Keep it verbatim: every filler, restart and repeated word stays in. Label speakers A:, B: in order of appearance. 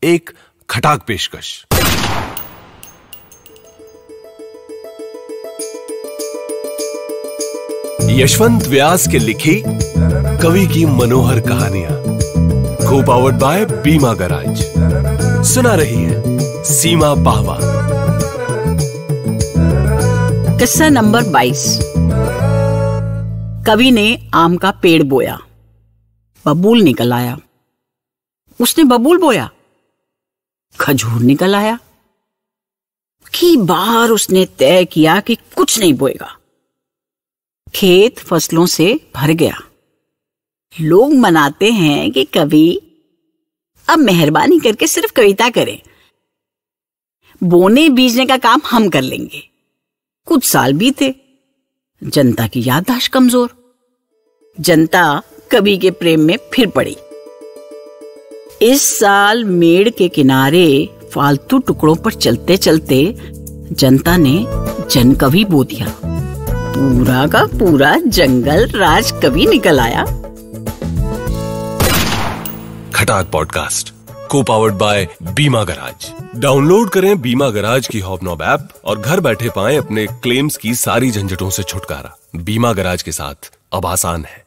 A: एक खटाक पेशकश। यशवंत व्यास के लिखी कवि की मनोहर कहानियां, को पावर्ड बाय बीमा गराज। सुना रही है सीमा पाहवा।
B: किस्सा नंबर बाईस। कवि ने आम का पेड़ बोया, बबूल निकल आया। उसने बबूल बोया, खजूर निकल आया। की बार उसने तय किया कि कुछ नहीं बोएगा। खेत फसलों से भर गया। लोग मनाते हैं कि कवि अब मेहरबानी करके सिर्फ कविता करें, बोने बीजने का काम हम कर लेंगे। कुछ साल बीते, जनता की याददाश्त कमजोर। जनता कवि के प्रेम में फिर पड़ी। इस साल मेड़ के किनारे फालतू टुकड़ों पर चलते चलते जनता ने जनकवि बो दिया। पूरा का पूरा जंगल राज कवि निकल आया।
A: खटाक पॉडकास्ट को powered by Bima garage. Download करें बीमा गराज की हॉबनॉब ऐप और घर बैठे पाएं अपने क्लेम्स की सारी झंझटों से छुटकारा। बीमा गराज के साथ अब आसान है।